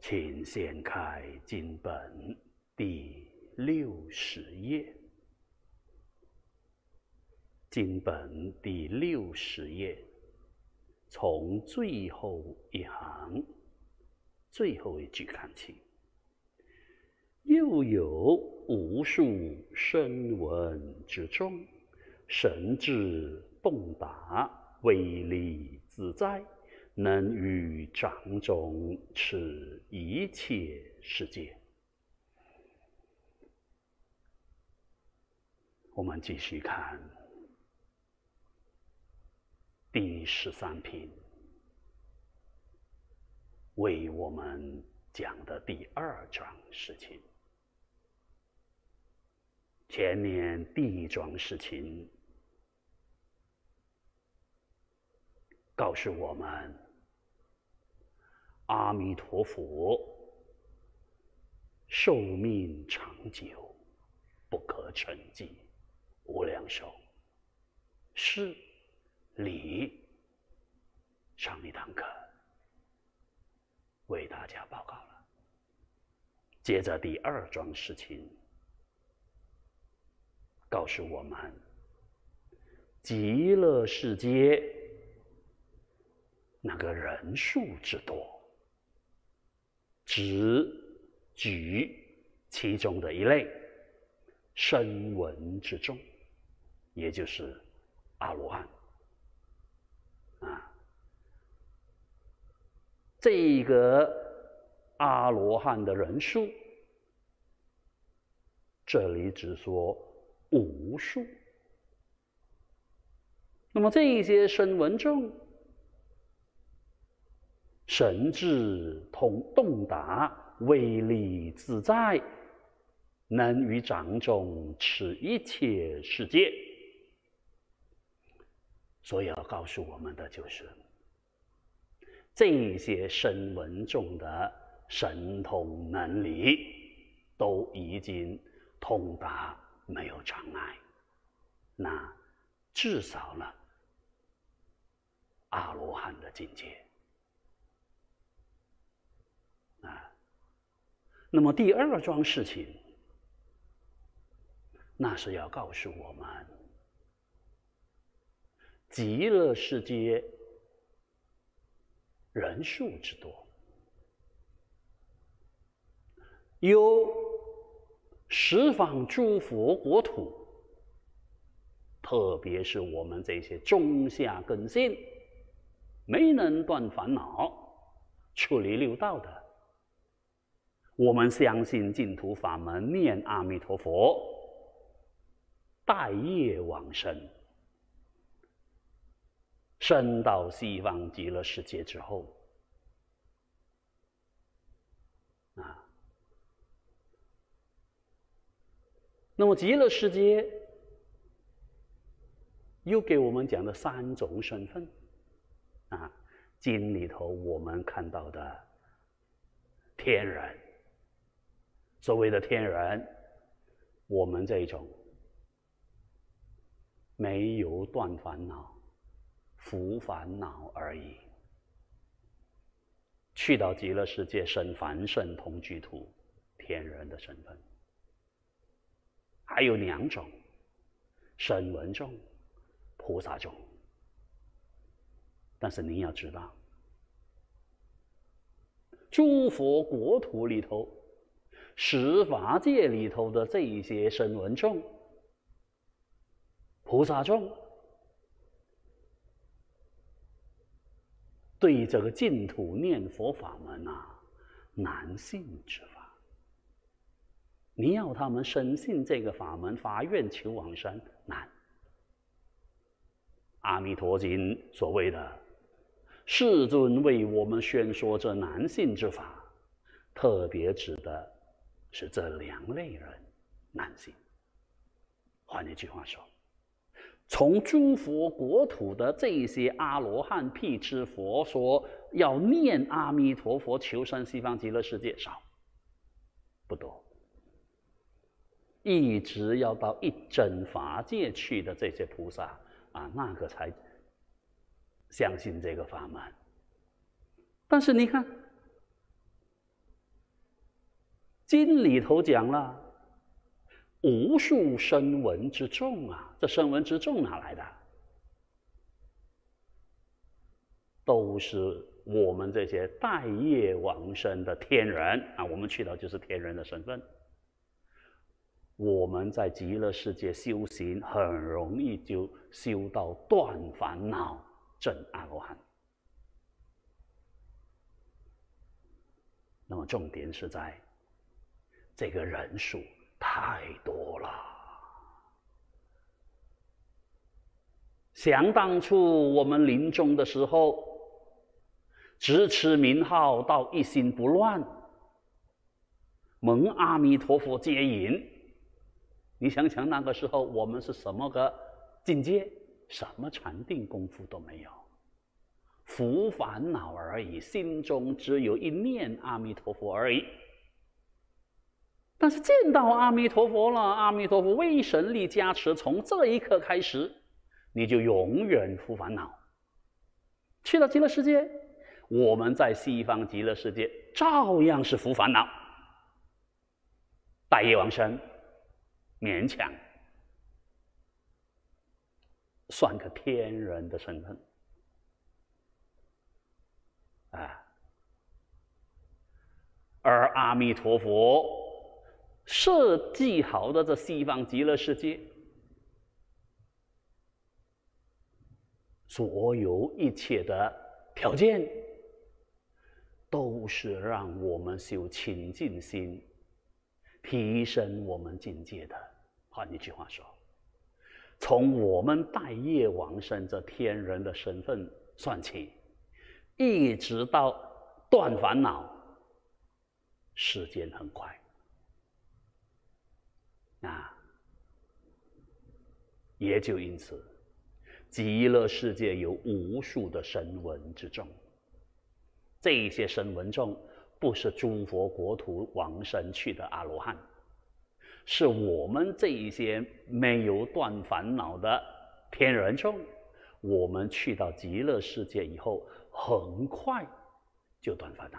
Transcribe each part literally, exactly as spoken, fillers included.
请掀开经本第六十页。经本第六十页，从最后一行最后一句看起。又有无数声闻之众，神智洞达，威力自在，能于掌中持一切世界。我们继续看第十三品，为我们讲的第二桩事情。前面第一桩事情告诉我们，阿弥陀佛寿命长久，不可称计，无量寿。是理上一堂课为大家报告了。接着第二桩事情告诉我们，极乐世界那个人数之多，只举其中的一类声闻之众，也就是阿罗汉啊。这个阿罗汉的人数，这里只说无数。那么这一些声闻众，神智通洞达，威力自在，能于掌中持一切世界。所以要告诉我们的就是，这些声闻众的神通能力都已经通达，没有障碍，那至少呢，阿罗汉的境界啊。那么第二桩事情，那是要告诉我们，极乐世界人数之多，有十方诸佛国土，特别是我们这些中下根性没能断烦恼、出离六道的，我们相信净土法门，念阿弥陀佛，待业往生，升到西方极乐世界之后啊，那么极乐世界又给我们讲了三种身份啊，经里头我们看到的天人，所谓的天人，我们这种没有断烦恼、伏烦恼而已，去到极乐世界生凡圣同居土，天人的身份。还有两种，声闻众、菩萨众。但是您要知道，诸佛国土里头，十法界里头的这一些声闻众、菩萨众，对这个净土念佛法门啊，难信之法。你要他们深信这个法门，发愿求往生，难。阿弥陀经所谓的世尊为我们宣说这难信之法，特别指的是这两类人难信。换一句话说，从诸佛国土的这些阿罗汉辟支佛说要念阿弥陀佛求生西方极乐世界，少不多。一直要到一真法界去的这些菩萨啊，那个才相信这个法门。但是你看， 经里头讲了，无数声闻之众啊，这声闻之众哪来的？都是我们这些待业往生的天人啊，我们去到就是天人的身份。我们在极乐世界修行，很容易就修到断烦恼、证阿罗汉。那么重点是在这个人数太多了。想当初我们临终的时候，只持名号到一心不乱，蒙阿弥陀佛接引。你想想那个时候我们是什么个境界？什么禅定功夫都没有，伏烦恼而已，心中只有一念阿弥陀佛而已。但是见到阿弥陀佛了，阿弥陀佛威神力加持，从这一刻开始，你就永远伏烦恼。去到极乐世界，我们在西方极乐世界照样是伏烦恼，待业往生，勉强算个天人的身份啊。而阿弥陀佛设计好的这西方极乐世界，所有一切的条件，都是让我们修清净心，提升我们境界的。换一句话说，从我们待业往生这天人的身份算起，一直到断烦恼，时间很快啊。也就因此，极乐世界有无数的声闻之众，这些声闻众不是诸佛国土往生去的阿罗汉，是我们这一些没有断烦恼的天人众。我们去到极乐世界以后，很快就断烦恼。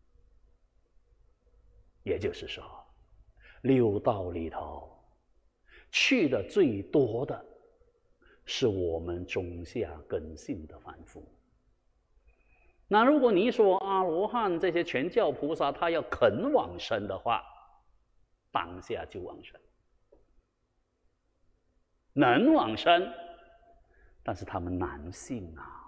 也就是说，六道里头去的最多的是我们中下根性的凡夫。那如果你说阿罗汉这些全教菩萨他要肯往生的话，当下就往生，能往生，但是他们难信啊。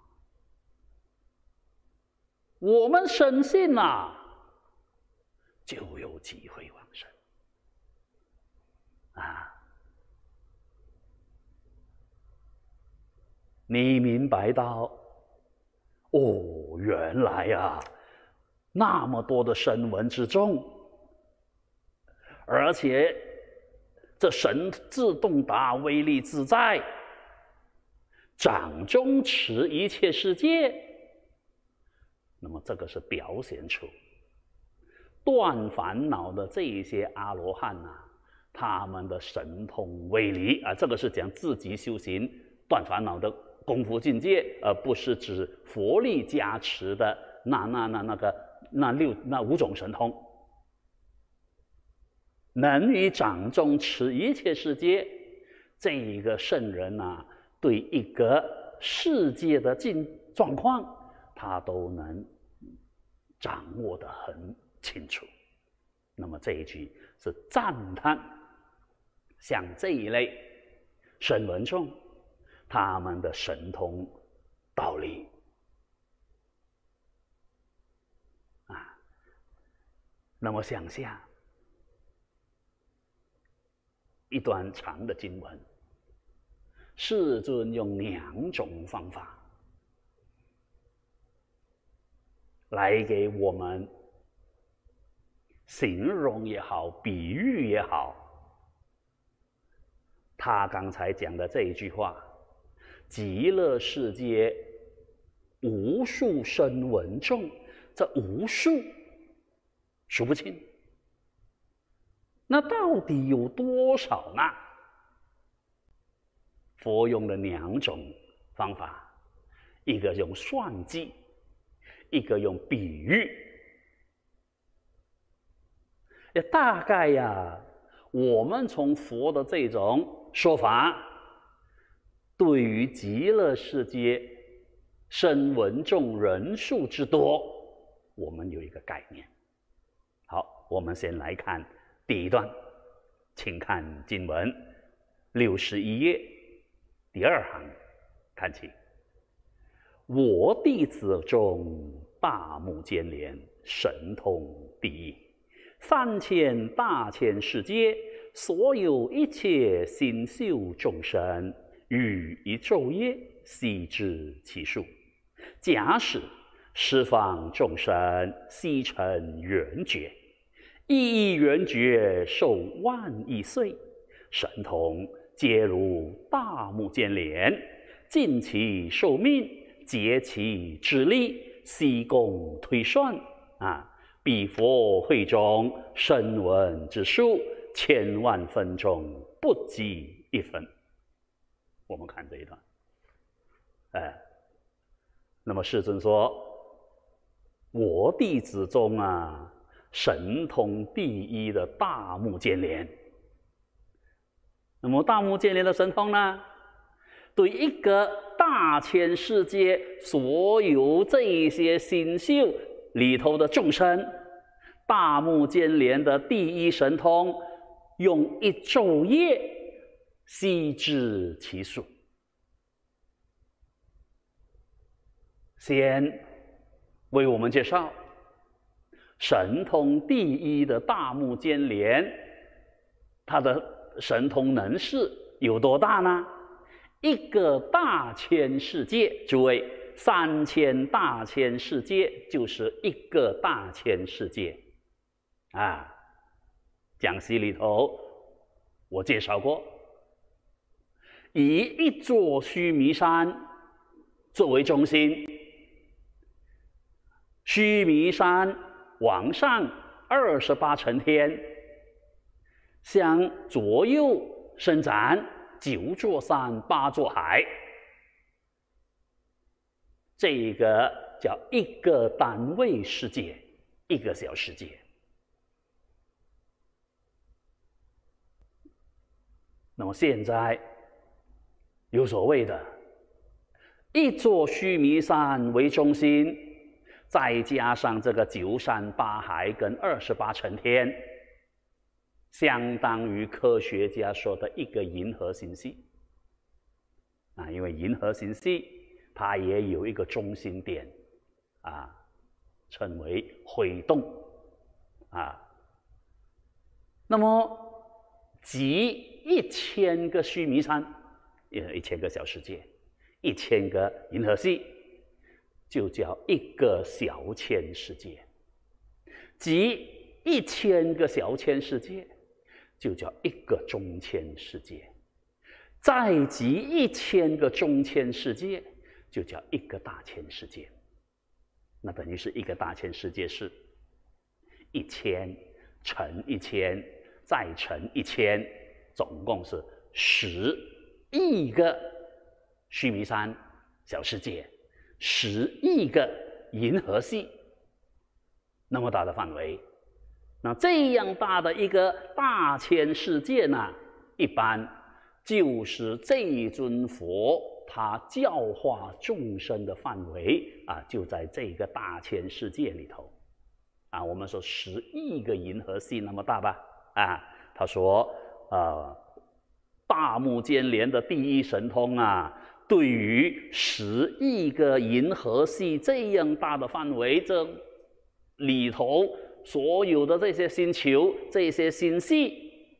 我们深信啊，就有机会往生啊。你明白到哦，原来啊，那么多的声闻之众，而且这神自动达，威力自在，掌中持一切世界。那么这个是表现出断烦恼的这一些阿罗汉啊，他们的神通威力啊，这个是讲自己修行断烦恼的功夫境界，而不是指佛力加持的那那那那个那六那五种神通。能于掌中持一切世界，这一个圣人啊，对一个世界的境状况，他都能掌握得很清楚。那么这一句是赞叹像这一类声闻众他们的神通道理啊。那么想象一段长的经文，世尊用两种方法来给我们形容也好，比喻也好。他刚才讲的这一句话，极乐世界无数声闻众，这无数数不清，那到底有多少呢？佛用了两种方法，一个用算计，一个用比喻。 也大概呀，我们从佛的这种说法，对于极乐世界声闻众人数之多，我们有一个概念。好，我们先来看第一段，请看经文六十一页第二行，看起。我弟子中大目犍连，神通第一，三千大千世界所有一切心修众生，于一昼夜悉知其数。假使十方众生悉成圆觉，一一圆觉寿万亿岁，神通皆如大目犍连，尽其寿命，竭其之力，悉功推算啊！彼佛会中声闻之数，千万分中不及一分。我们看这一段，哎，那么世尊说，我弟子中啊，神通第一的大目犍连。那么大目犍连的神通呢，对一个大千世界所有这一些星宿里头的众生，大目犍连的第一神通，用一昼夜悉知其数。先为我们介绍神通第一的大目犍连，他的神通能事有多大呢？一个大千世界，诸位，三千大千世界就是一个大千世界啊。讲习里头我介绍过，以一座须弥山作为中心，须弥山往上二十八层天，向左右伸展九座山八座海，这个叫一个单位世界，一个小世界。那么现在有所谓的一座须弥山为中心，再加上这个九山八海跟二十八层天，相当于科学家说的一个银河星系啊，因为银河星系它也有一个中心点啊，称为辉洞啊。那么集一千个须弥山，一千个小世界，一千个银河系，就叫一个小千世界；集一千个小千世界，就叫一个中千世界；再集一千个中千世界，就叫一个大千世界。那等于是一个大千世界是一千乘一千再乘一千，总共是十亿个须弥山小世界，十亿个银河系，那么大的范围。那这样大的一个大千世界呢，一般就是这一尊佛他教化众生的范围啊，就在这个大千世界里头啊。我们说十亿个银河系那么大吧啊，他说呃，大目犍连的第一神通啊，对于十亿个银河系这样大的范围，这里头所有的这些星球、这些星系，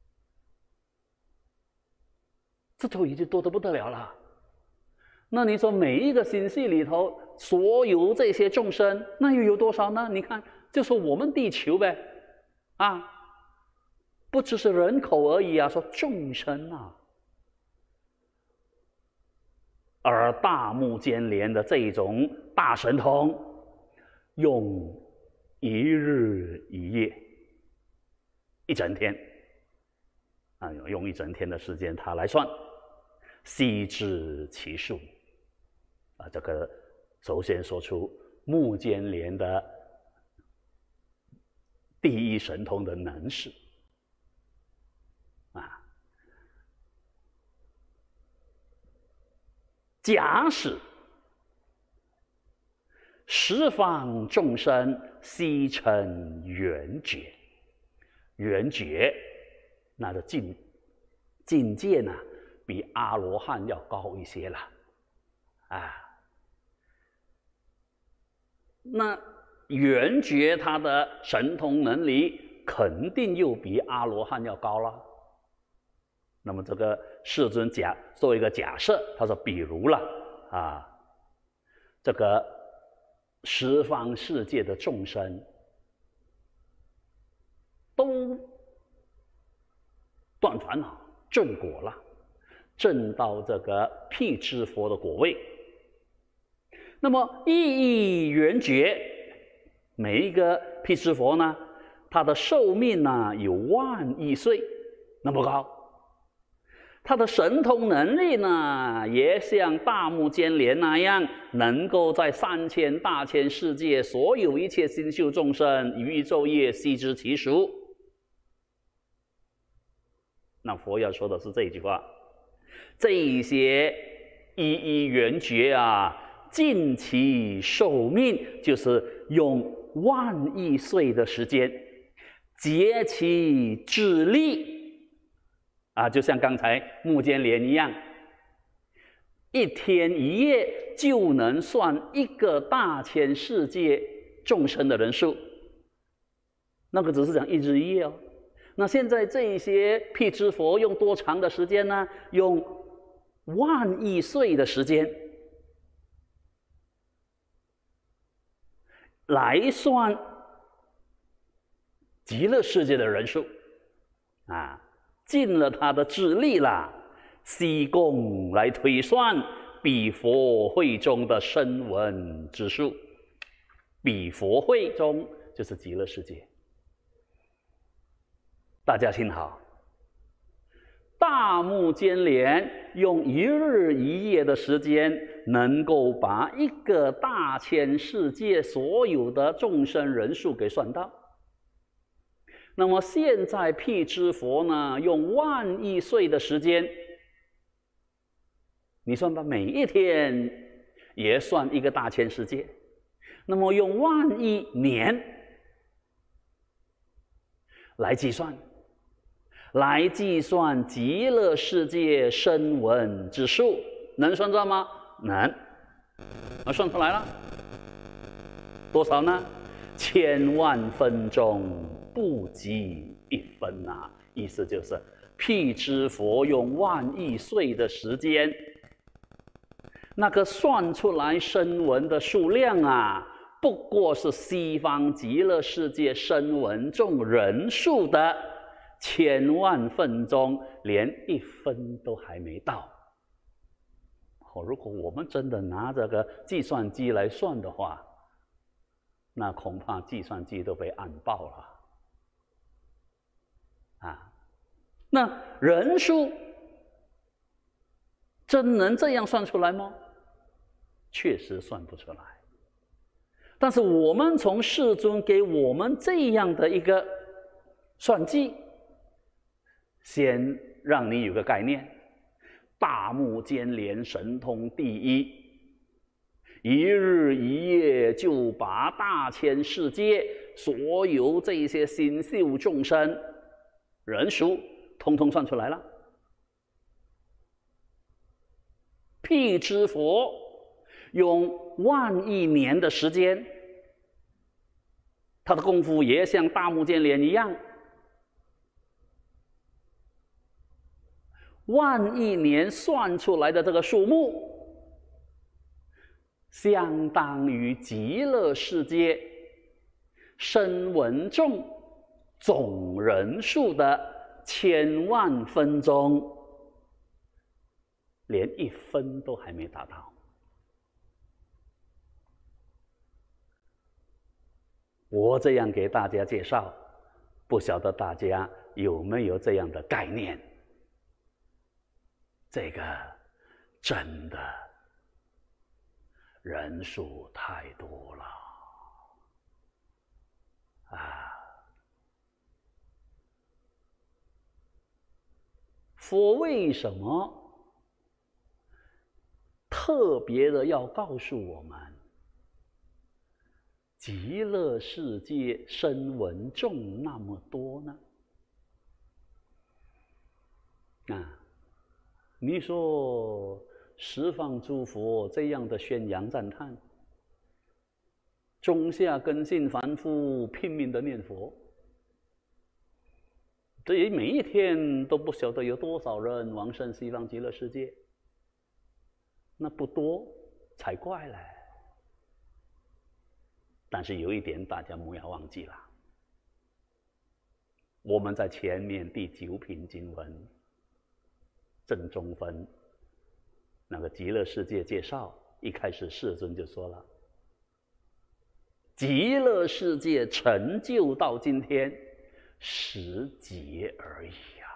这都已经多得不得了了。那你说每一个星系里头所有这些众生，那又有多少呢？你看，就说我们地球呗，啊，不只是人口而已啊，说众生啊。而大目犍连的这种大神通，用一日一夜，一整天啊，用一整天的时间他来算，悉知其数啊。这个首先说出目犍连的第一神通的能事啊。假使十方众生悉成圆觉，圆觉那的境境界呢，比阿罗汉要高一些了啊。那圆觉他的神通能力肯定又比阿罗汉要高了。那么这个世尊假做一个假设，他说，比如了啊，这个十方世界的众生都断烦恼、证果了，证到这个辟支佛的果位。那么一一圆觉，每一个辟支佛呢，他的寿命呢有万亿岁那么高，他的神通能力呢，也像大目犍连那样，能够在三千大千世界所有一切星宿众生于昼夜悉知其属。那佛要说的是这句话，这些一一圆觉啊，尽其寿命，就是用万亿岁的时间，竭其智力啊，就像刚才目犍连一样，一天一夜就能算一个大千世界众生的人数。那个只是讲一日一夜哦。那现在这些辟支佛用多长的时间呢？用万亿岁的时间来算极乐世界的人数啊，尽了他的智力啦，悉共来推算彼佛会中的声闻之数。彼佛会中就是极乐世界。大家听好，大目犍连用一日一夜的时间，能够把一个大千世界所有的众生人数给算到。那么现在辟支佛呢，用万亿岁的时间，你算吧，每一天也算一个大千世界。那么用万亿年来计算。来计算极乐世界声闻之数，能算到吗？能，啊，算出来了，多少呢？千万分钟不及一分呐、啊！意思就是，辟支佛用万亿岁的时间，那个算出来声闻的数量啊，不过是西方极乐世界声闻众人数的千万分钟，连一分都还没到。哦，如果我们真的拿这个计算机来算的话，那恐怕计算机都被按爆了。啊，那人数真能这样算出来吗？确实算不出来。但是我们从世尊给我们这样的一个算计，先让你有个概念，大目犍连神通第一，一日一夜就把大千世界所有这些星宿众生人数通通算出来了。辟支佛用万亿年的时间，他的功夫也像大目犍连一样。万亿年算出来的这个数目，相当于极乐世界声闻众总人数的千万分钟，连一分都还没达到。我这样给大家介绍，不晓得大家有没有这样的概念？这个真的人数太多了啊！ 佛为什么特别的要告诉我们，极乐世界声闻众那么多呢？啊，你说十方诸佛这样的宣扬赞叹，中下根性凡夫拼命的念佛，这每一天都不晓得有多少人往生西方极乐世界，那不多才怪嘞。但是有一点大家不要忘记了，我们在前面第九品经文正中分那个极乐世界介绍，一开始世尊就说了，极乐世界成就到今天十劫而已啊！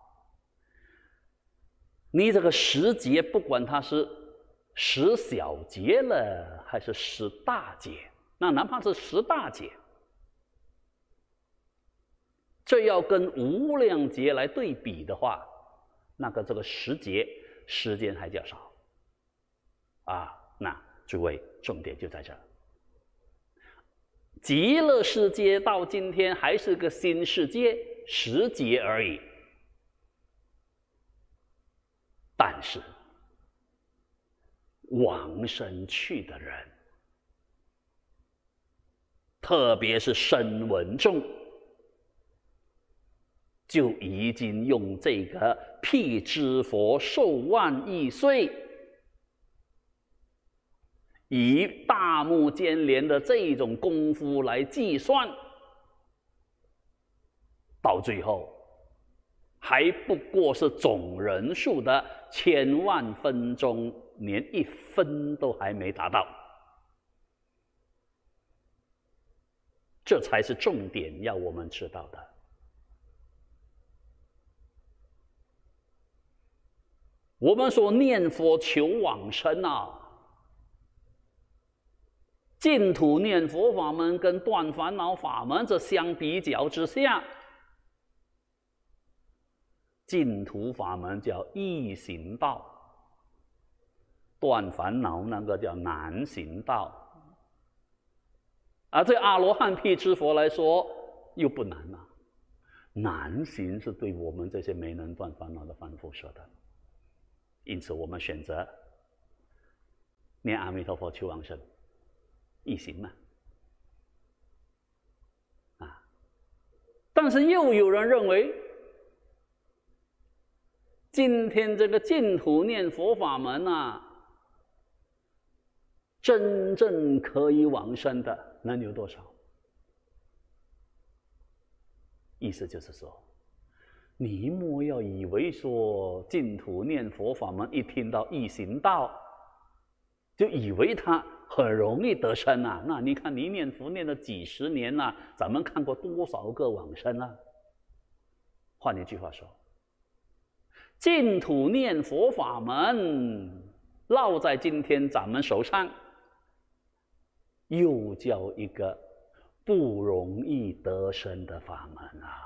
你这个十劫，不管它是十小劫了，还是十大劫，那哪怕是十大劫，这要跟无量劫来对比的话，那个这个十劫时间还较少啊。那诸位，重点就在这儿。极乐世界到今天还是个新世界，十劫而已。但是往生去的人，特别是声闻众，就已经用这个辟支佛寿万亿岁，以大目犍连的这种功夫来计算，到最后还不过是总人数的千万分中，连一分都还没达到。这才是重点要我们知道的。我们说念佛求往生啊，净土念佛法门跟断烦恼法门这相比较之下，净土法门叫易行道，断烦恼那个叫难行道。而对阿罗汉辟支佛来说又不难啊，难行是对我们这些没能断烦恼的凡夫说的。因此我们选择念阿弥陀佛求往生，易行嘛。啊，但是又有人认为，今天这个净土念佛法门啊，真正可以往生的能有多少？意思就是说，你莫要以为说净土念佛法门一听到易行道，就以为他很容易得生啊。那你看你念佛念了几十年了、啊，咱们看过多少个往生啊？换一句话说，净土念佛法门落在今天咱们手上，又叫一个不容易得生的法门啊。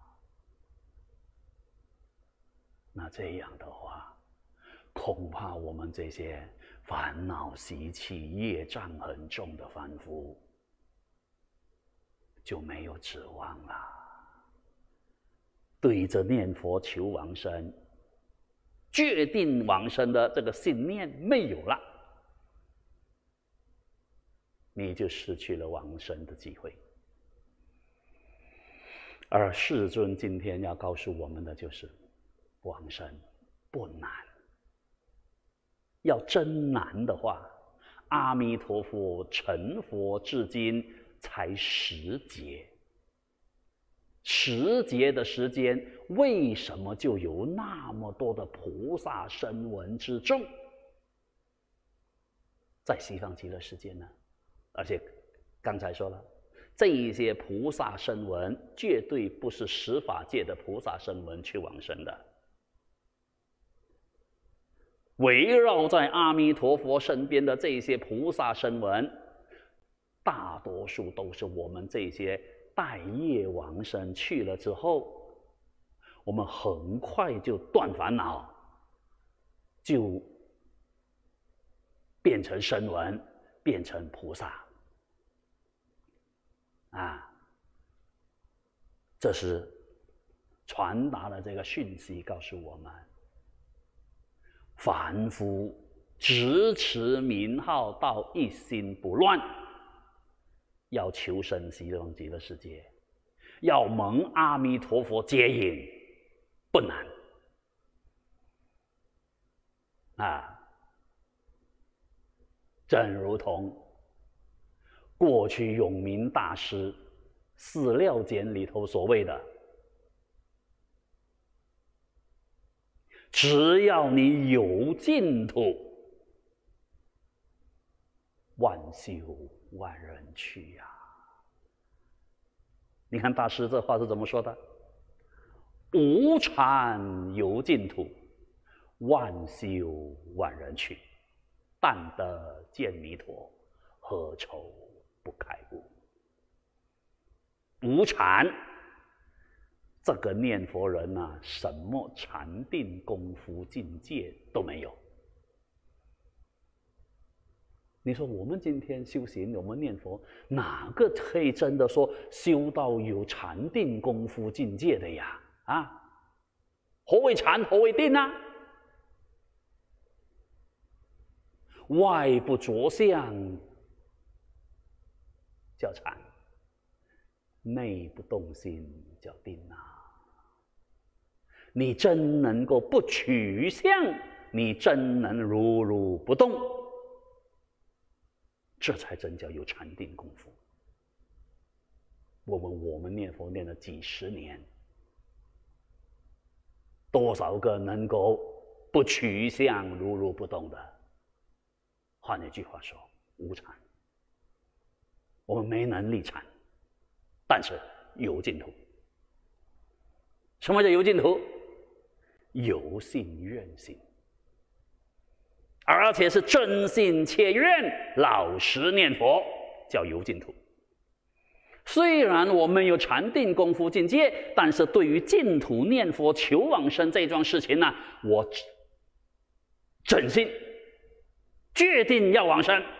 那这样的话，恐怕我们这些烦恼习气、业障很重的凡夫就没有指望了。对着念佛求往生，决定往生的这个信念没有了，你就失去了往生的机会。而世尊今天要告诉我们的就是，往生不难。要真难的话，阿弥陀佛成佛至今才十劫，十劫的时间，为什么就有那么多的菩萨声闻之众在西方极乐世界呢？而且刚才说了，这一些菩萨声闻绝对不是十法界的菩萨声闻去往生的，围绕在阿弥陀佛身边的这些菩萨声闻，大多数都是我们这些带业往生去了之后， 我们很快就断烦恼，就变成声闻，变成菩萨。啊，这是传达了这个讯息，告诉我们：凡夫直持名号到一心不乱，要求生西方极乐世界，要蒙阿弥陀佛接引，不难。啊，正如同过去永明大师四料简里头所谓的，只要你有净土，万修万人去呀、啊。你看大师这话是怎么说的？无禅有净土，万修万人去，但得见弥陀，何愁不开悟？无禅，这个念佛人啊，什么禅定功夫境界都没有。你说我们今天修行，我们念佛，哪个可以真的说修到有禅定功夫境界的呀？啊，何为禅？何为定啊？外不着相叫禅，内不动心叫定啊。你真能够不取相，你真能如如不动，这才真叫有禅定功夫。我问我们念佛念了几十年，多少个能够不取相如如不动的？换一句话说，无禅。我们没能力禅，但是有净土。什么叫有净土？有信愿行，而且是真心切愿，老实念佛，叫有净土。虽然我们有禅定功夫境界，但是对于净土念佛求往生这桩事情呢，我真心决定要往生，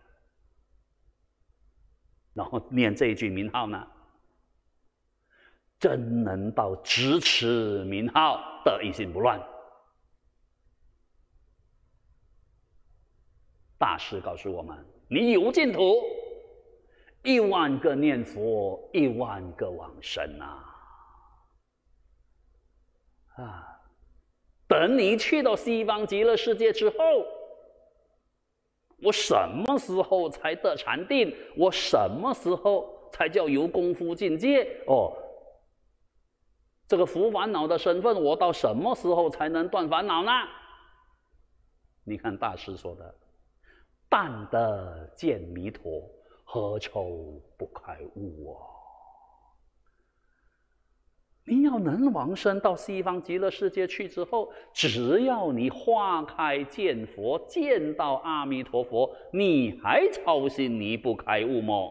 然后念这一句名号呢，真能到直持名号得一心不乱。大师告诉我们，你有净土，一万个念佛，一万个往生啊！啊，等你去到西方极乐世界之后，我什么时候才得禅定？我什么时候才叫有功夫境界？哦，这个伏烦恼的身份，我到什么时候才能断烦恼呢？你看大师说的，但得见弥陀，何愁不开悟啊？你要能往生到西方极乐世界去之后，只要你化开见佛，见到阿弥陀佛，你还操心你不开悟吗？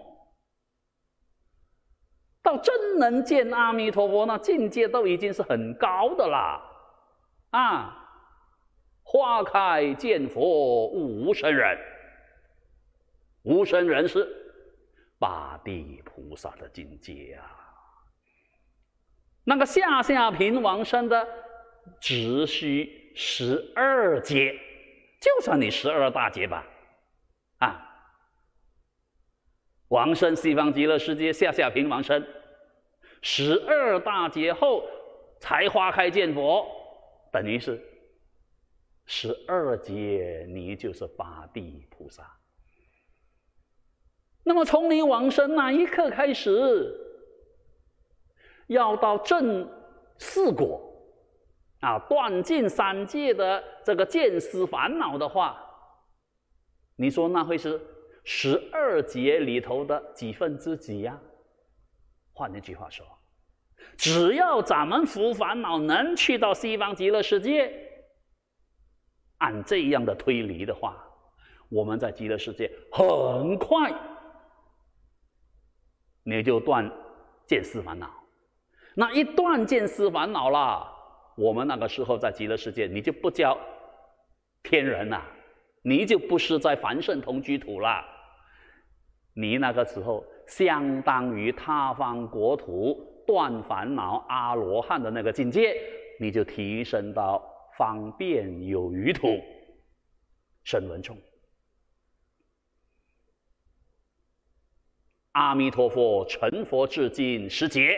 到真能见阿弥陀佛，那境界都已经是很高的啦。啊，花开见佛无生忍，无生忍是八地菩萨的境界啊。那个下下品往生的，只需十二劫，就算你十二大劫吧。啊，往生西方极乐世界下下品往生，十二大劫后才花开见佛，等于是十二劫，你就是八地菩萨。那么从你往生那一刻开始，要到正四果啊，断尽三界的这个见思烦恼的话，你说那会是十二劫里头的几分之几呀？换一句话说，只要咱们伏烦恼能去到西方极乐世界，按这样的推理的话，我们在极乐世界很快你就断见思烦恼。 那一断见思烦恼了，我们那个时候在极乐世界，你就不叫天人了，你就不是在凡圣同居土了，你那个时候相当于他方国土断烦恼阿罗汉的那个境界，你就提升到方便有余土声闻众。阿弥陀佛成佛至今十劫，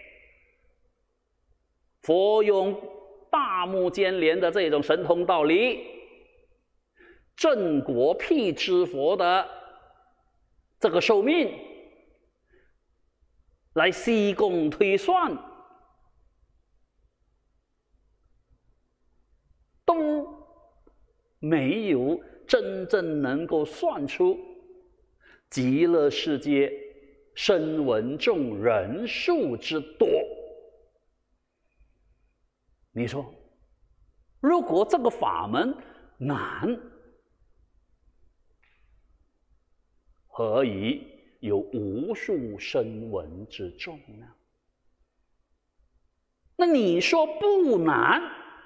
佛用大目犍连的这种神通道理，正果辟支佛的这个寿命来西贡推算，都没有真正能够算出极乐世界声闻众人数之多。你说，如果这个法门难，何以有无数声闻之众呢？那你说不难，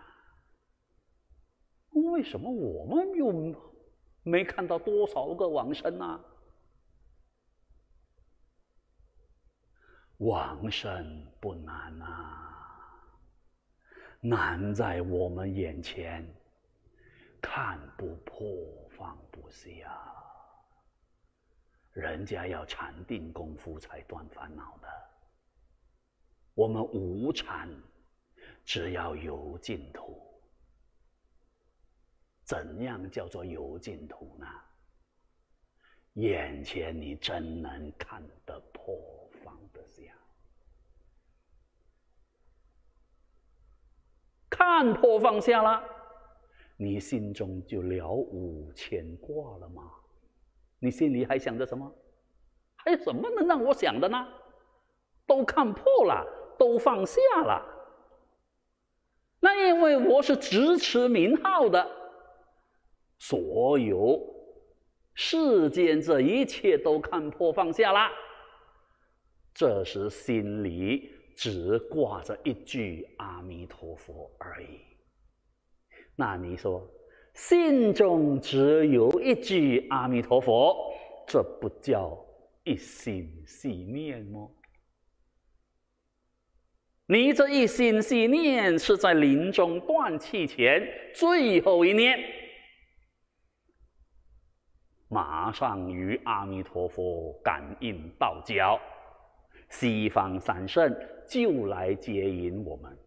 为什么我们又没看到多少个往生呢？往生不难啊，难在我们眼前看不破放不下，人家要禅定功夫才断烦恼的，我们无禅，只要有净土。怎样叫做有净土呢？眼前你真能看得破放得下，看破放下了，你心中就了无牵挂了吗？你心里还想着什么？还有什么能让我想的呢？都看破了，都放下了。那因为我是直持名号的，所有世间这一切都看破放下了，这时心里只挂着一句阿弥陀佛而已。那你说，心中只有一句阿弥陀佛，这不叫一心系念吗？你这一心系念是在临终断气前最后一念，马上与阿弥陀佛感应道交，西方三圣就来接引我们。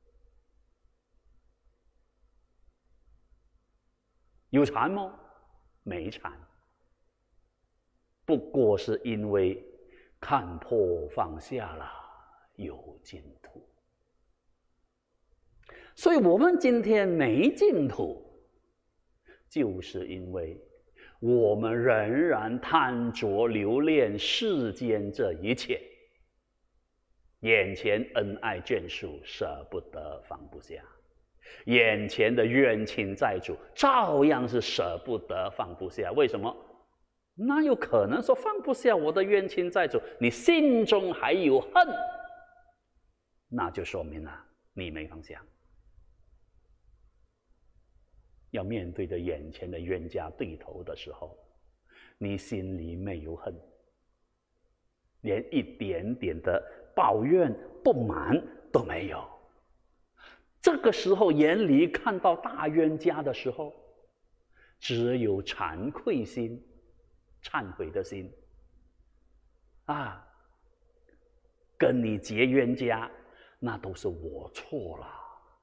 有禅吗？没禅，不过是因为看破放下了，有净土。所以我们今天没净土，就是因为我们仍然贪着留恋世间这一切，眼前恩爱眷属舍不得放不下，眼前的冤亲债主照样是舍不得放不下。为什么？哪有可能说放不下我的冤亲债主，你心中还有恨，那就说明了你没放下。要面对着眼前的冤家对头的时候，你心里没有恨，连一点点的抱怨不满都没有。这个时候眼里看到大冤家的时候，只有惭愧心、忏悔的心啊，跟你结冤家，那都是我错了，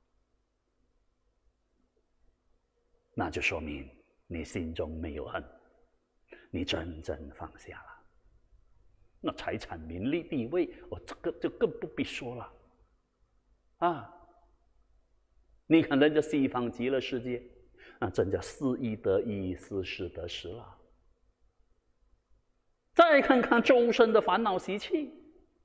那就说明你心中没有恨，你真正放下了。那财产、名利、地位，哦，这个就更不必说了啊！你看人家西方极乐世界，那真叫思一得一，思十得十了。再看看周身的烦恼习气，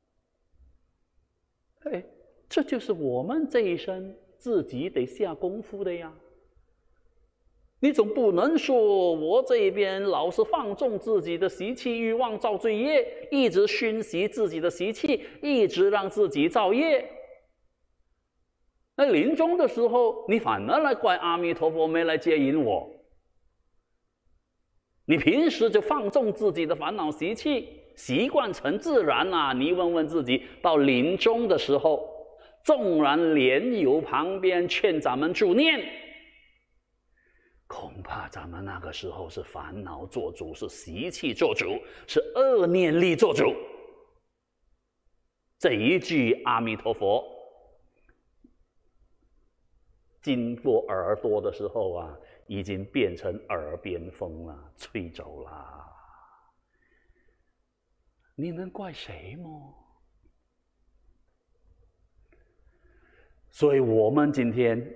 哎，这就是我们这一生自己得下功夫的呀。你总不能说我这边老是放纵自己的习气欲望造罪业，一直熏习自己的习气，一直让自己造业， 那临终的时候，你反而来怪阿弥陀佛没来接引我。你平时就放纵自己的烦恼习气，习惯成自然啊！你问问自己，到临终的时候，纵然莲友旁边劝咱们助念，恐怕咱们那个时候是烦恼做主，是习气做主，是恶念力做主。这一句阿弥陀佛经过耳朵的时候啊，已经变成耳边风了，吹走了。你能怪谁吗？所以我们今天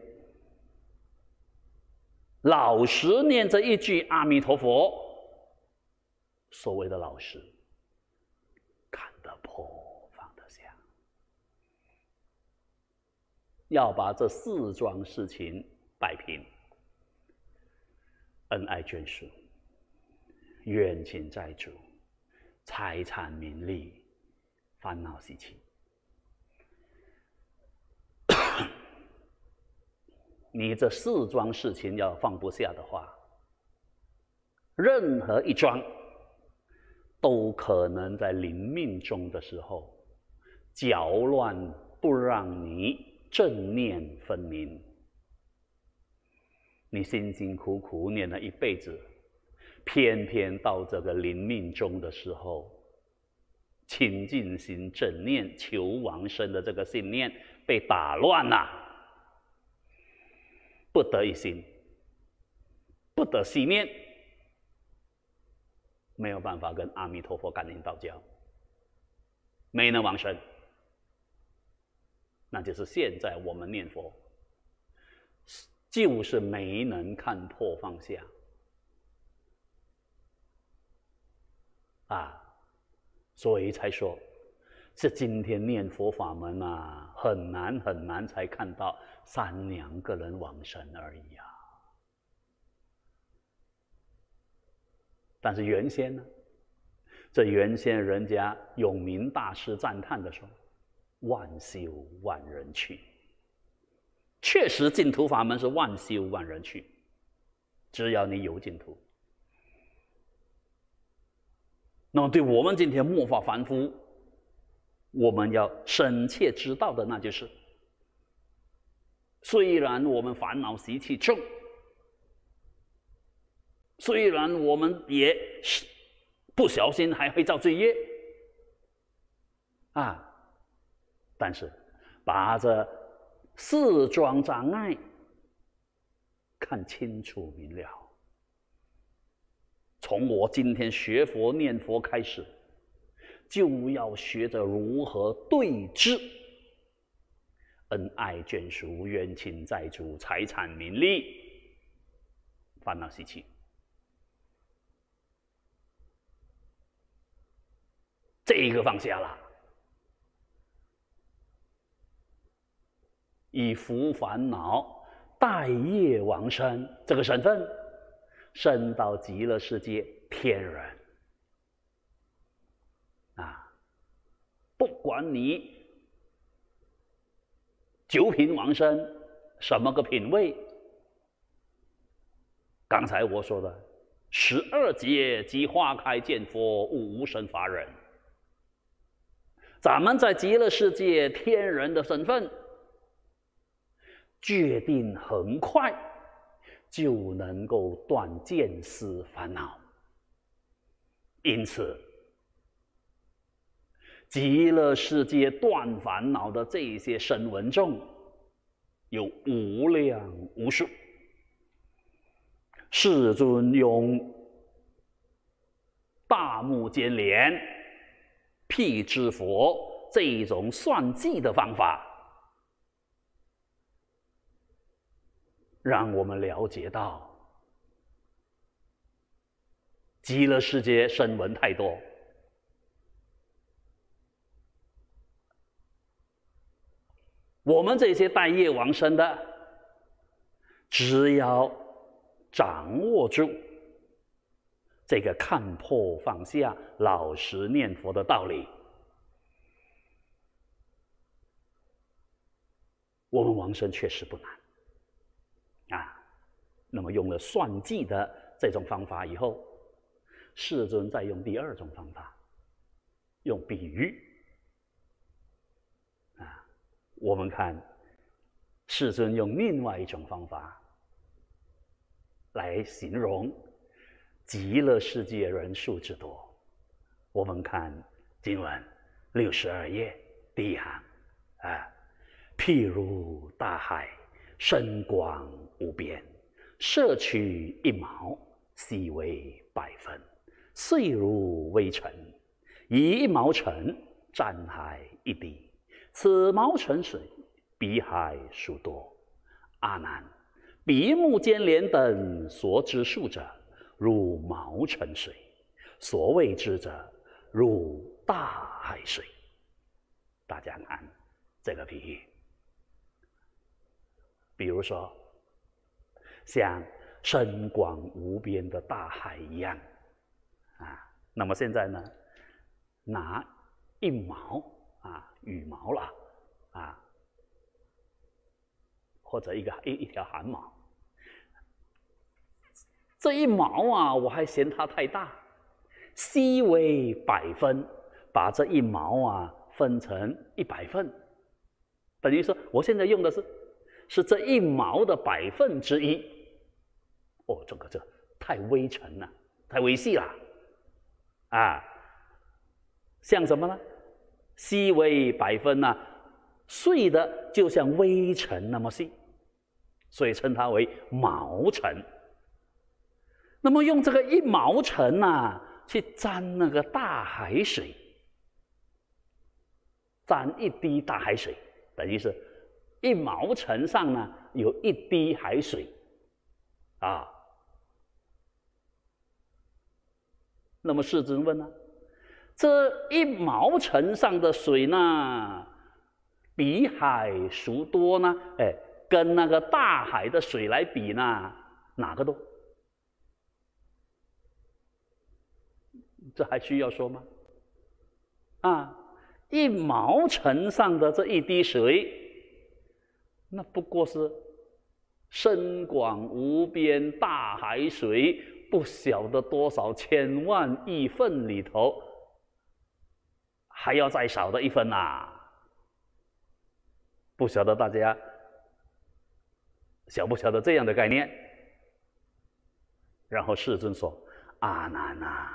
老实念这一句阿弥陀佛，所谓的老实，看得破放得下，要把这四桩事情摆平：恩爱眷属、冤亲债主、财产名利、烦恼习气。你这四桩事情要放不下的话，任何一桩都可能在临命终的时候搅乱，不让你正念分明。你辛辛苦苦念了一辈子，偏偏到这个临命终的时候，清净心正念求往生的这个信念被打乱了。不得一心，不得细念，没有办法跟阿弥陀佛感应道交，没能往生，那就是现在我们念佛，就是没能看破放下啊，所以才说，是今天念佛法门啊，很难很难才看到三两个人往生而已啊。但是原先呢，这原先人家永明大师赞叹的说：“万修万人去。”确实，净土法门是万修万人去，只要你有净土。那么，对我们今天末法凡夫，我们要深切知道的，那就是，虽然我们烦恼习气重，虽然我们也不小心还会造罪业啊，但是把这四桩障碍看清楚明了。从我今天学佛念佛开始，就要学着如何对治恩爱眷属、冤亲债主、财产名利、烦恼习气。这个放下了，以伏烦恼、带业往生这个身份，升到极乐世界天人啊！不管你九品往生什么个品位，刚才我说的十二劫即花开见佛，悟无生法忍。咱们在极乐世界天人的身份，决定很快就能够断见思烦恼。因此，极乐世界断烦恼的这些声闻众有无量无数。世尊用大目犍连、辟支佛这一种算计的方法，让我们了解到极乐世界声闻太多，我们这些带业往生的，只要掌握住这个看破放下、老实念佛的道理， 我们往生确实不难啊。那么用了算计的这种方法以后，世尊再用第二种方法，用比喻啊。我们看世尊用另外一种方法来形容极乐世界人数之多。我们看经文六十二页第一行啊，譬如大海，深广无边，摄取一毛，细为百分，碎如微尘。以一毛尘占海一滴，此毛尘水比海数多。阿难，比目犍连等所知数者，如毛尘水；所谓之者，如大海水。大家看这个比喻，比如说像深广无边的大海一样啊。那么现在呢，拿一毛啊，羽毛了啊，或者一个一一条汗毛，这一毛啊，我还嫌它太大，细为百分，把这一毛啊分成一百份，等于说我现在用的是是这一毛的百分之一。哦，这个这太微尘了，太微细了啊！像什么呢？细为百分呢、啊，碎的就像微尘那么细，所以称它为毛尘。那么用这个一毛尘啊，去沾那个大海水，沾一滴大海水，等于是一毛尘上呢有一滴海水啊。那么世尊问呢，这一毛尘上的水呢，比海孰多呢？哎，跟那个大海的水来比呢，哪个多？这还需要说吗？啊，一毛尘上的这一滴水，那不过是深广无边大海水，不晓得多少千万亿份里头，还要再少的一份啊！不晓得大家晓不晓得这样的概念？然后世尊说：“阿难啊，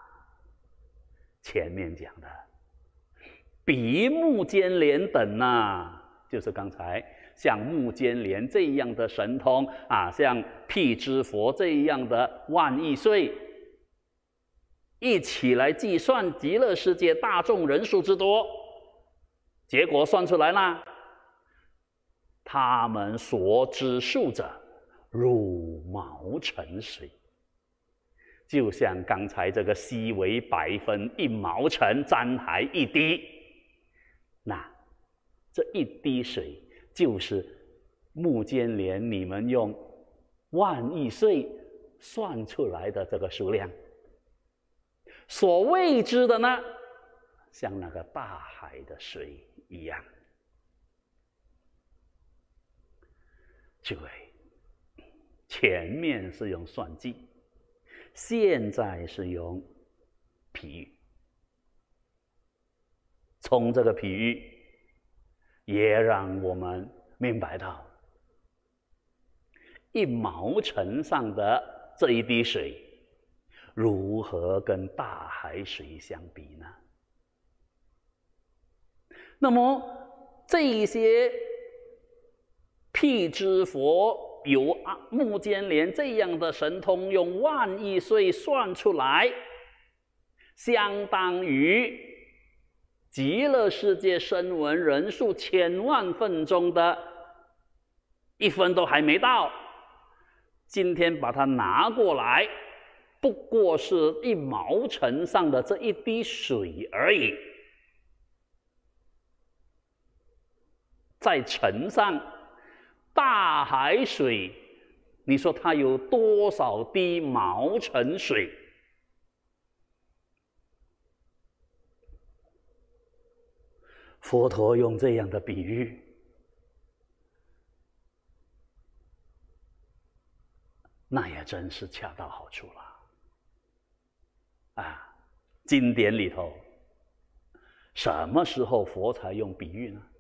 前面讲的比目犍连等啊，就是刚才像目犍连这样的神通啊，像辟支佛这样的万亿岁，一起来计算极乐世界大众人数之多，结果算出来了，他们所知数者，如毛尘水。”就像刚才这个细为百分，一毛尘沾海一滴，那这一滴水就是目犍连你们用万亿岁算出来的这个数量。所谓之的呢，像那个大海的水一样。诸位，前面是用算计，现在是用比喻。从这个比喻，也让我们明白到，一毛尘上的这一滴水，如何跟大海水相比呢？那么这一些辟支佛有目犍连这样的神通，用万亿岁算出来，相当于极乐世界声闻人数千万分中的一分都还没到。今天把它拿过来，不过是一毛尘上的这一滴水而已，再乘上大海水，你说它有多少滴毛尘水？佛陀用这样的比喻， 那也真是恰到好处了。啊，经典里头，什么时候佛才用比喻呢？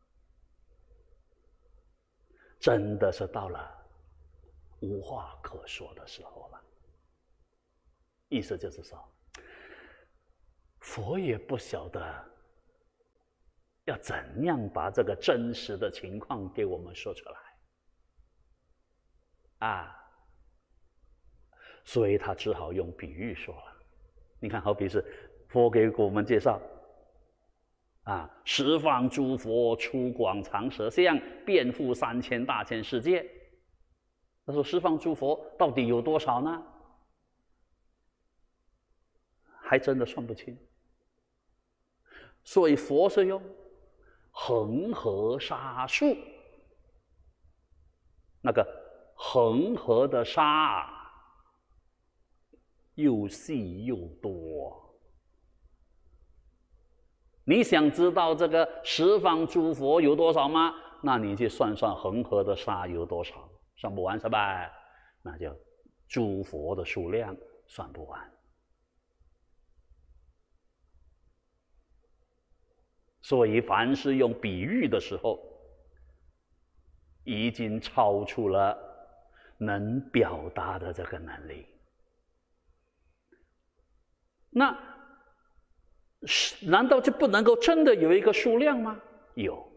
真的是到了无话可说的时候了。意思就是说，佛也不晓得要怎样把这个真实的情况给我们说出来啊，所以他只好用比喻说了。你看，好比是佛给我们介绍啊，十方诸佛出广长舌相，遍覆三千大千世界。他说十方诸佛到底有多少呢？还真的算不清。所以佛是用恒河沙数，那个恒河的沙又细又多。你想知道这个十方诸佛有多少吗？那你去算算恒河的沙有多少，算不完是吧？那就诸佛的数量算不完。所以凡是用比喻的时候，已经超出了能表达的这个能力。那难道就不能够真的有一个数量吗？有，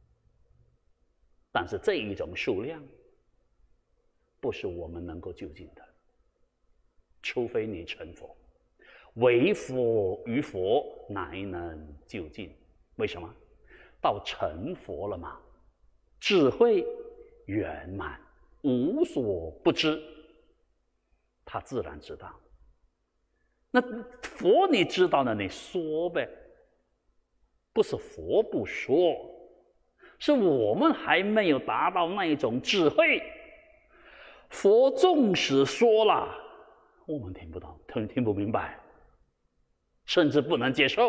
但是这一种数量不是我们能够究竟的，除非你成佛。唯佛与佛乃能究竟。为什么？到成佛了嘛，智慧圆满，无所不知，他自然知道。那佛你知道了，你说呗，不是佛不说，是我们还没有达到那一种智慧。佛纵使说了，我们听不到，听听不明白，甚至不能接受。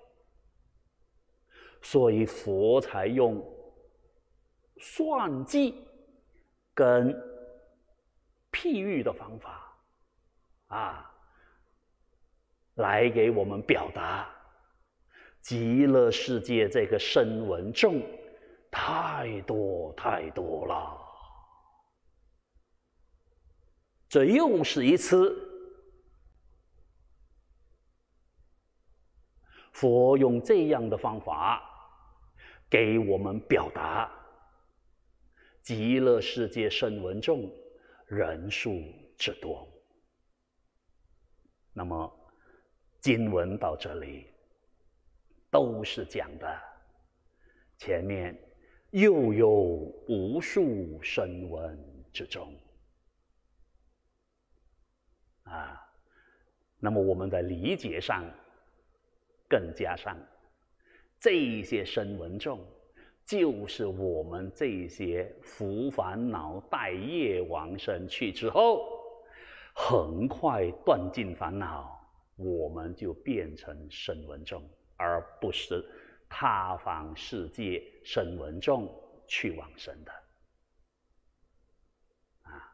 所以佛才用算计跟譬喻的方法啊，来给我们表达极乐世界这个声闻众太多太多了。这又是一次佛用这样的方法给我们表达极乐世界声闻众人数之多。那么经文到这里都是讲的前面又有无数声闻之众啊，那么我们在理解上更加上这些声闻众就是我们这些伏烦恼带业往生去之后，很快断尽烦恼，我们就变成声闻众，而不是他方世界声闻众去往生的。啊，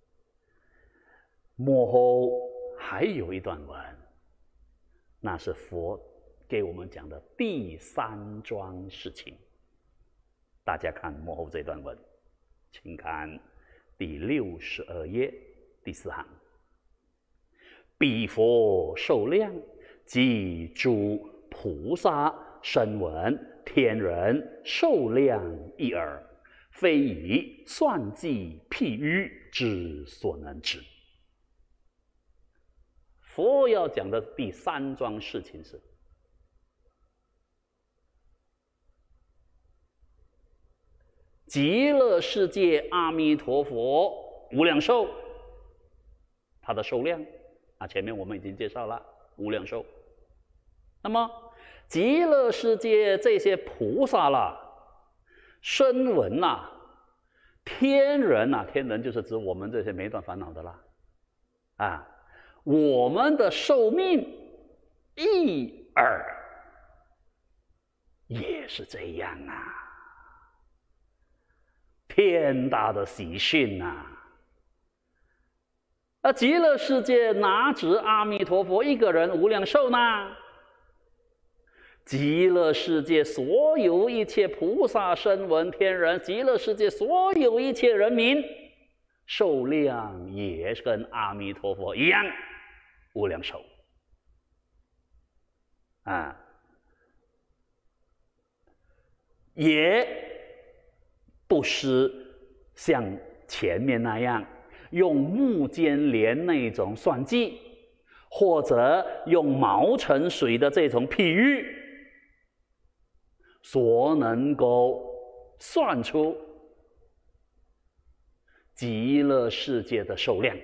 幕后还有一段文，那是佛给我们讲的第三桩事情。大家看幕后这段文，请看第六十二页第四行。彼佛受量，即诸菩萨、声闻、天人受量一耳，非以算计譬喻之所能知。佛要讲的第三桩事情是，极乐世界阿弥陀佛无量寿，它的寿量啊，前面我们已经介绍了无量寿。那么极乐世界这些菩萨啦、声闻啦、天人啦，天人就是指我们这些没断烦恼的啦，啊，我们的寿命一耳也是这样啊。天大的喜讯啊！ 而极乐世界哪止阿弥陀佛一个人无量寿呢？极乐世界所有一切菩萨、声闻、天人，极乐世界所有一切人民，寿量也跟阿弥陀佛一样无量寿啊，也不是像前面那样用木间莲那种算计，或者用毛沉水的这种譬喻，所能够算出极乐世界的寿量。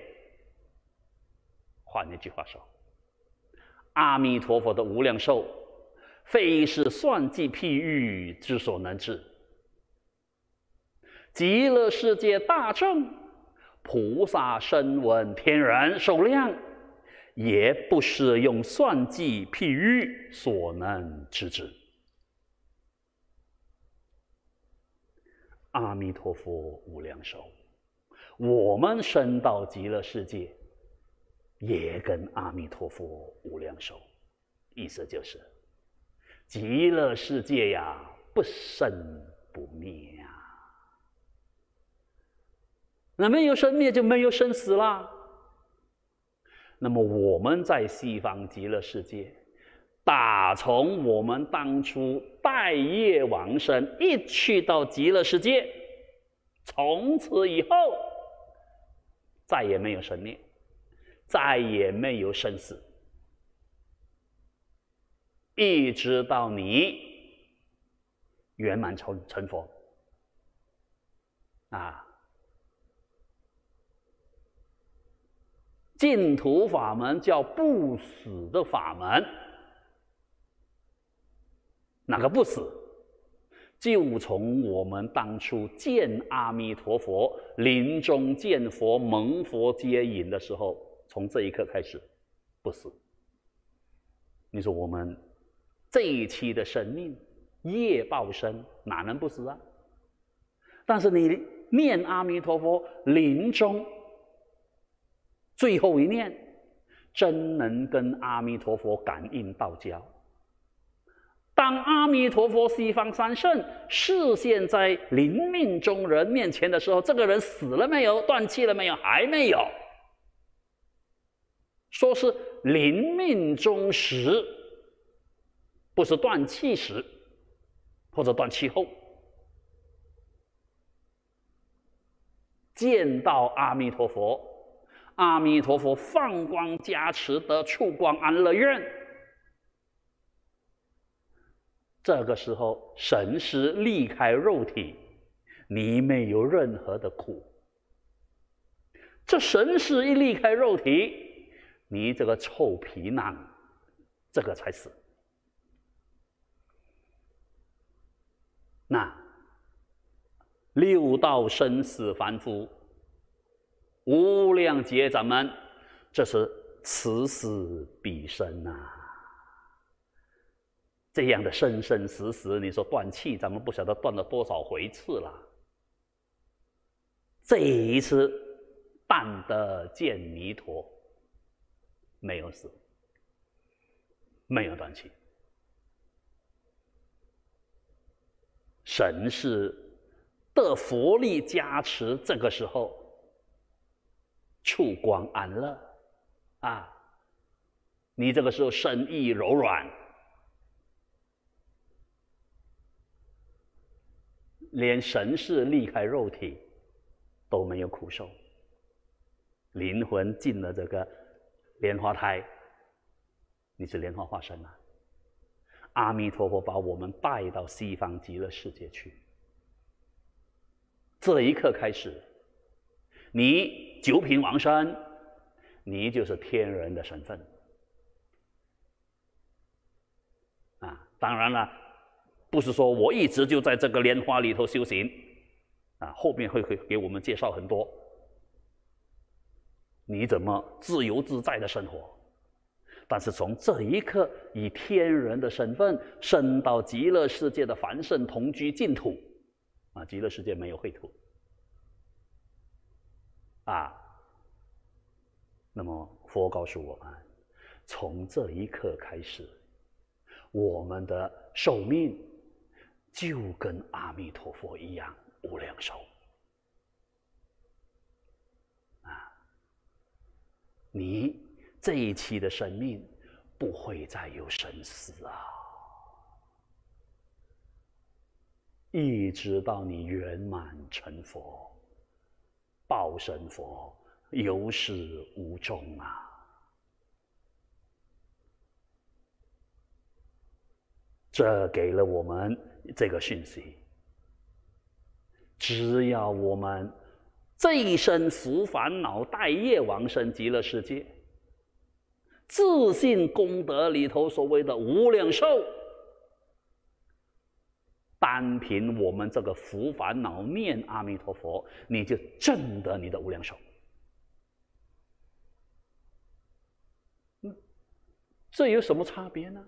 换一句话说，阿弥陀佛的无量寿，非是算计譬喻之所能知。极乐世界大众菩萨、声闻、天人寿量，也不是用算计譬喻所能知之。阿弥陀佛无量寿，我们升到极乐世界，也跟阿弥陀佛无量寿，意思就是极乐世界呀，不生不灭呀。那没有生灭就没有生死啦。那么我们在西方极乐世界，打从我们当初带业往生，一去到极乐世界，从此以后再也没有生灭，再也没有生死，一直到你圆满成成佛啊。净土法门叫不死的法门，哪个不死？就从我们当初见阿弥陀佛、临终见佛、蒙佛接引的时候，从这一刻开始不死。你说我们这一期的生命业报身，哪能不死啊？但是你念阿弥陀佛，临终最后一念，真能跟阿弥陀佛感应道交。当阿弥陀佛西方三圣示现在临命终人面前的时候，这个人死了没有？断气了没有？还没有。说是临命终时，不是断气时，或者断气后，见到阿弥陀佛。阿弥陀佛放光加持得处光安乐院，这个时候神识离开肉体，你没有任何的苦。这神识一离开肉体，你这个臭皮囊，这个才死。那六道生死凡夫，无量劫咱们，这是此死彼生啊！这样的生生死死，你说断气，咱们不晓得断了多少回次了。这一次但得见弥陀，没有死，没有断气，神是得佛力加持，这个时候处光安乐啊！你这个时候身意柔软，连神识离开肉体都没有苦受，灵魂进了这个莲花胎，你是莲花化身啊！阿弥陀佛把我们带到西方极乐世界去，这一刻开始，你九品往生，你就是天人的身份啊！当然了，不是说我一直就在这个莲花里头修行啊，后面会会给我们介绍很多你怎么自由自在的生活。但是从这一刻，以天人的身份升到极乐世界的凡圣同居净土啊，极乐世界没有秽土啊， 那么佛告诉我们，从这一刻开始，我们的寿命就跟阿弥陀佛一样无量寿啊！你这一期的生命不会再有生死啊，一直到你圆满成佛、报身佛，有始无终啊！这给了我们这个讯息：只要我们这一生伏烦恼带业往生极乐世界，自信功德里头所谓的无量寿，单凭我们这个伏烦恼念阿弥陀佛，你就证得你的无量寿。嗯，这有什么差别呢？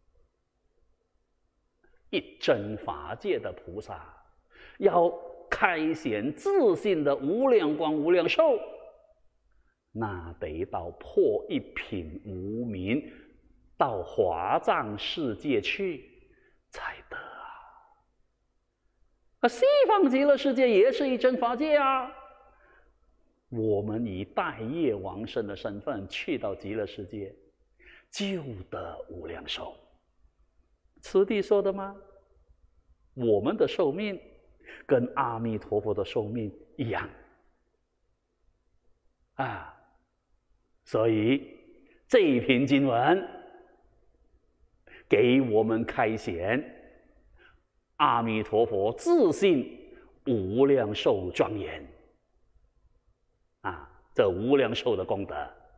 一真法界的菩萨要开显自信的无量光无量寿，那得到破一品无明，到华藏世界去才得啊！啊，西方极乐世界也是一真法界啊。我们以带业往生的身份去到极乐世界，就得无量寿。此地说的吗？我们的寿命跟阿弥陀佛的寿命一样啊，所以这一篇经文给我们开显阿弥陀佛自信无量寿庄严啊，这无量寿的功德。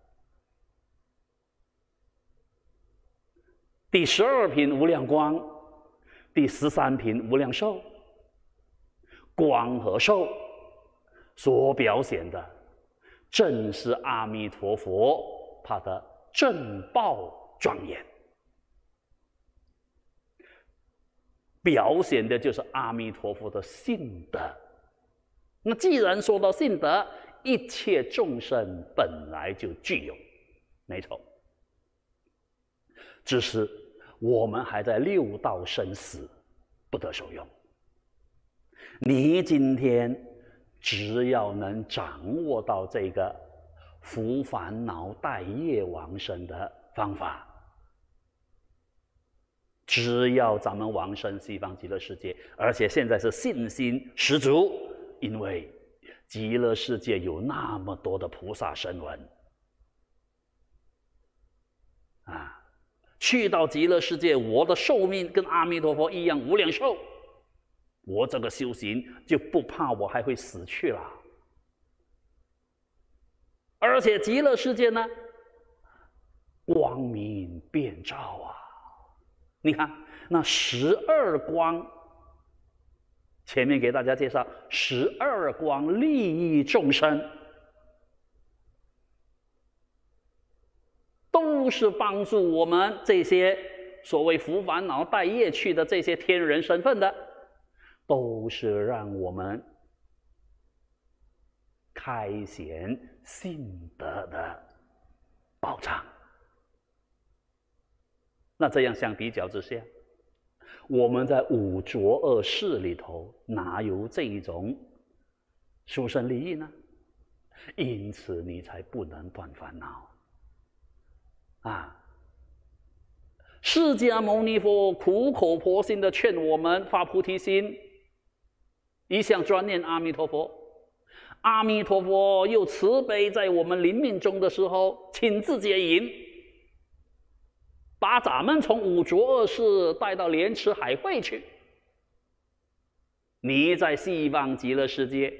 第十二品无量光，第十三品无量寿，光和寿所表现的，正是阿弥陀佛他的正报庄严，表现的就是阿弥陀佛的信德。那既然说到信德，一切众生本来就具有，没错，只是我们还在六道生死不得受用。你今天只要能掌握到这个伏烦恼带业往生的方法，只要咱们往生西方极乐世界，而且现在是信心十足，因为极乐世界有那么多的菩萨声闻啊。去到极乐世界，我的寿命跟阿弥陀佛一样无量寿，我这个修行就不怕我还会死去了。而且极乐世界呢，光明遍照啊！你看那十二光，前面给大家介绍十二光利益众生，都是帮助我们这些所谓伏烦恼带业去的这些天人身份的，都是让我们开显信德的保障。那这样相比较之下，我们在五浊恶世里头哪有这一种殊胜利益呢？因此你才不能断烦恼啊！释迦牟尼佛苦口婆心的劝我们发菩提心，一向专念阿弥陀佛。阿弥陀佛又慈悲，在我们临命终的时候亲自接引，把咱们从五浊恶世带到莲池海会去。你在西方极乐世界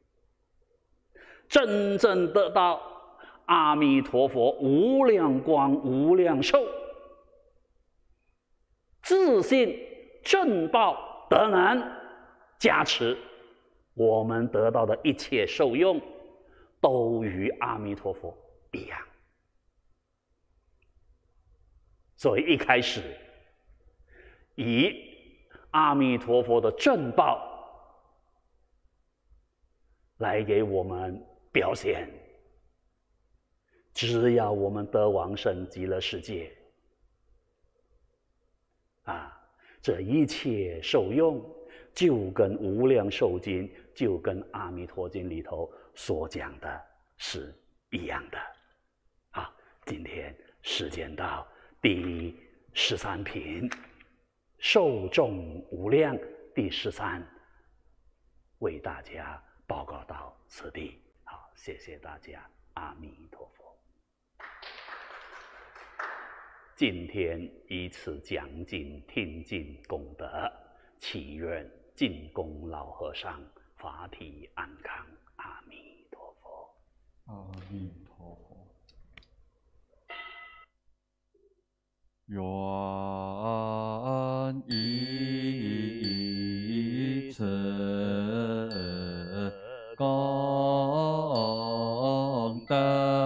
真正得到阿弥陀佛无量光无量寿，自信正报德能加持，我们得到的一切受用都与阿弥陀佛一样。所以一开始以阿弥陀佛的正报来给我们表现， 只要我们得往生极乐世界，啊，这一切受用就跟《无量寿经》、就跟《阿弥陀经》里头所讲的是一样的。好，今天时间到，第十三品寿众无量第十三，为大家报告到此地。好，谢谢大家，阿弥陀佛。今天以此讲经听经功德，祈愿净公老和尚法体安康。阿弥陀佛。 阿弥陀佛。愿以此功德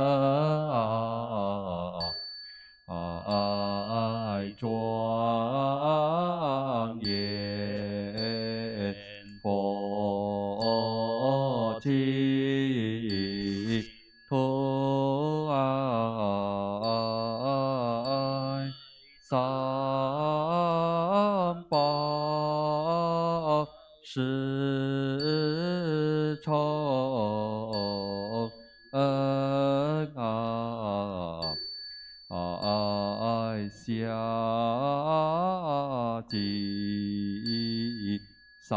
庄严佛净土爱三宝十重恩爱下济三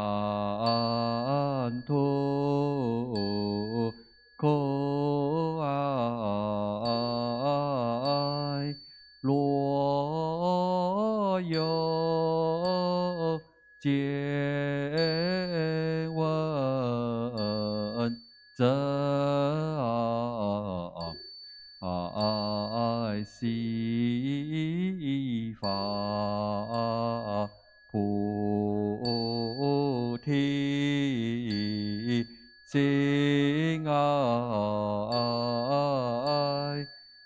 途苦爱若有见闻则爱悉发菩提心爱，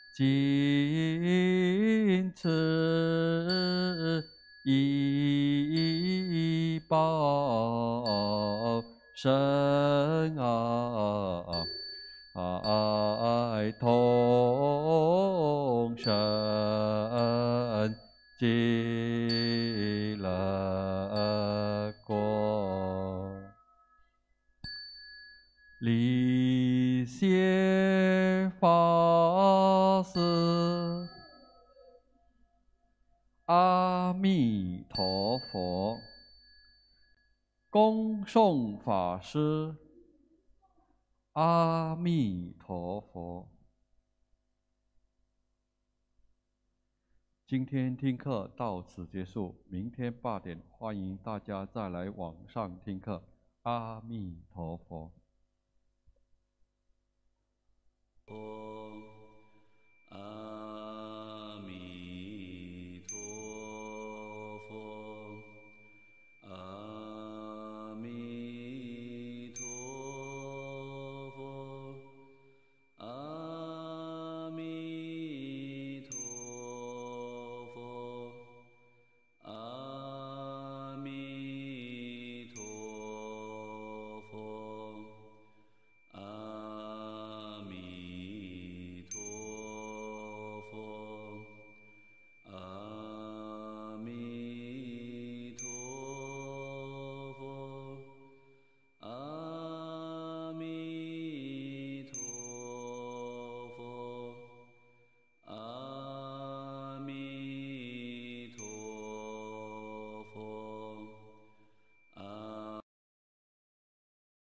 今此一报身爱同生极乐国，离谢法师。阿弥陀佛。恭送法师。阿弥陀佛。今天听课到此结束，明天八点欢迎大家再来网上听课。阿弥陀佛。 阿